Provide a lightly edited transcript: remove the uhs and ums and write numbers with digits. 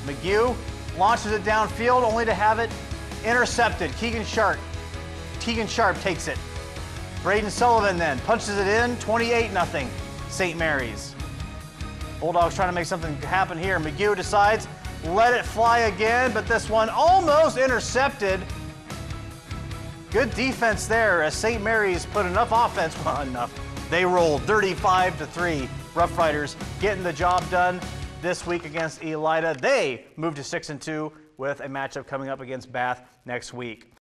McGew launches it downfield only to have it intercepted. Keegan Sharp takes it. Braden Sullivan then punches it in, 28-0, St. Mary's. Bulldogs trying to make something happen here. McGew decides, let it fly again, but this one almost intercepted. Good defense there as St. Mary's put enough offense, well, enough. They rolled 35-3. Rough Riders getting the job done this week against Elida. They move to 6-2 with a matchup coming up against Bath next week.